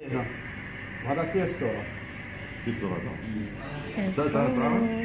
هنا وهذا فيه ستورة. في ستورة سألت عن أسعاره؟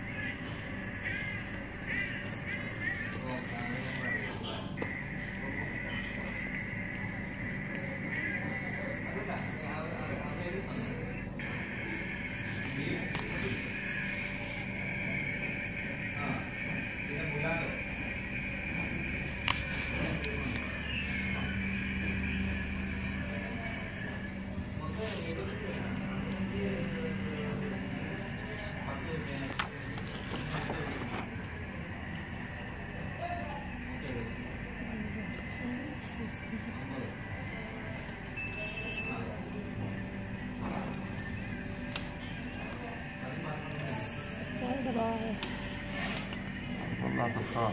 والله في الخار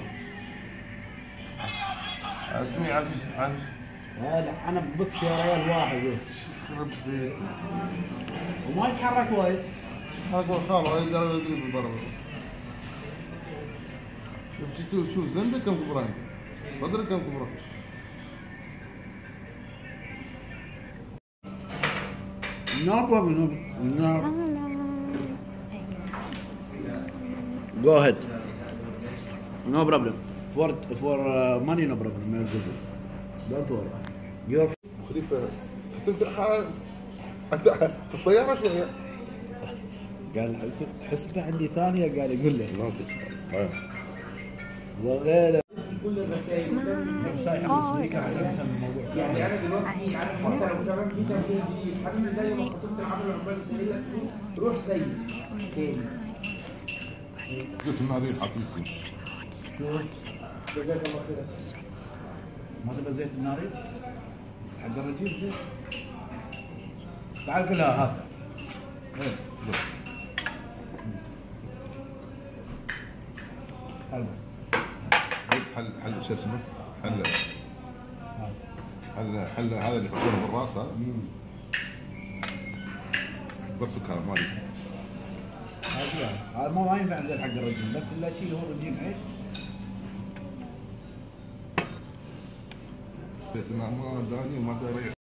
اسمي عفش لا انا ببث يا ريال واحد يخرب بيت وما يتحرك وايد. هذا خاله يدري بالضربة. شوف زنبك كم كبران صدرك كم كبران. No problem. No. Go ahead. No problem. For money, no problem. Don't worry. Your خليفة انت الطيارة شوية. قال حسبة عندي ثانية قال يقول لي ما في وغيره. يعني انا دلوقتي عارف انت لو كمان في تمرين جديد حبيبي زي ما خطيبه العمل العقبال السهله روح زي تاني. زيت النارين حاطين جزاك الله خير. ما تبغى زيت الناري حق الرجيم زيت. تعال كلها هات. حل شو اسمه؟ حل هذا اللي يحطونه بالراس هذا. بس سكر ما ادري. هذا ما ينفع زي حق الرجيم بس اللي اشيل هو الرجيم عيش. ما داني ما داري.